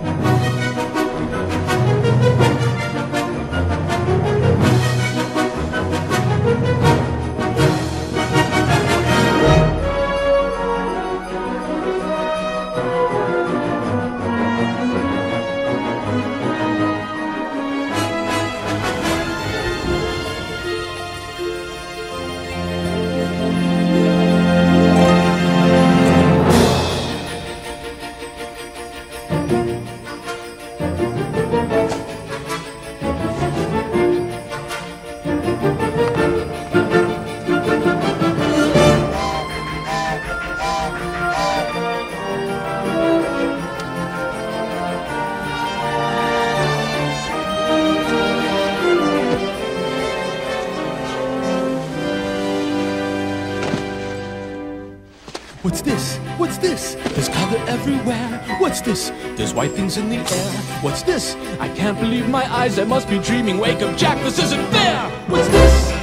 What's this? What's this? There's color everywhere. What's this? There's white things in the air. What's this? I can't believe my eyes. I must be dreaming. Wake up, Jack. This isn't fair. What's this?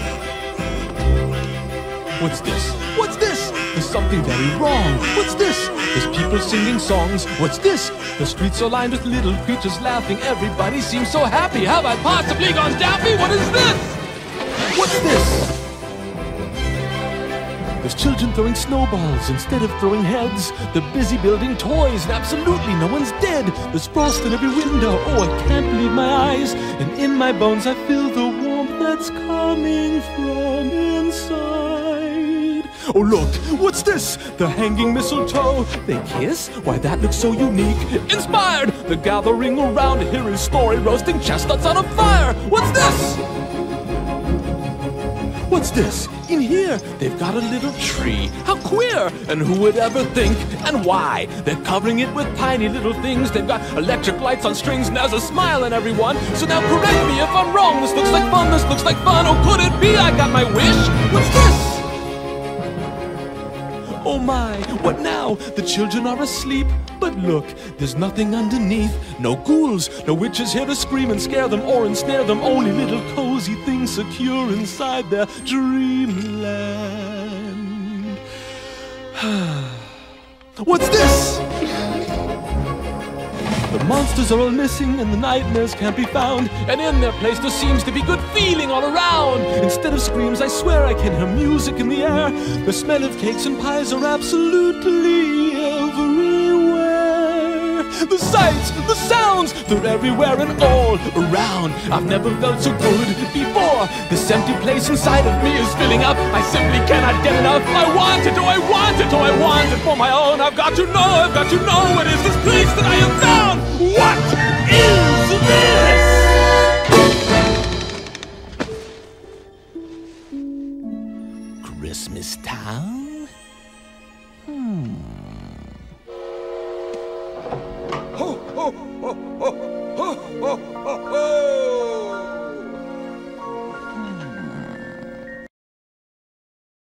What's this? What's this? There's something very wrong. What's this? There's people singing songs. What's this? The streets are lined with little creatures laughing. Everybody seems so happy. Have I possibly gone daffy? What is this? What's this? There's children throwing snowballs instead of throwing heads. They're busy building toys and absolutely no one's dead. There's frost in every window. Oh, I can't believe my eyes. And in my bones I feel the warmth that's coming from inside. Oh, look, what's this? The hanging mistletoe. They kiss? Why, that looks so unique. Inspired! They're gathering around to hear his story, roasting chestnuts on a fire. What's this? What's this? In here, they've got a little tree. How queer! And who would ever think? And why? They're covering it with tiny little things. They've got electric lights on strings, and there's a smile on everyone. So now correct me if I'm wrong. This looks like fun, this looks like fun. Oh, could it be I got my wish? What's this? Oh my, what now? The children are asleep. But look, there's nothing underneath. No ghouls, no witches here to scream and scare them or ensnare them. Only little cozy things secure inside their dreamland. What's this? The monsters are all missing and the nightmares can't be found. And in their place there seems to be good feeling all around. Instead of screams, I swear I can hear music in the air. The smell of cakes and pies are absolutely everywhere. The sights, the sounds, they're everywhere and all around. I've never felt so good before. This empty place inside of me is filling up. I simply cannot get enough. I want it, oh I want it, oh I want it for my own. I've got to know what is this place that I have found? What is this? Christmas Town? Ho, ho, ho, ho, ho, ho, ho.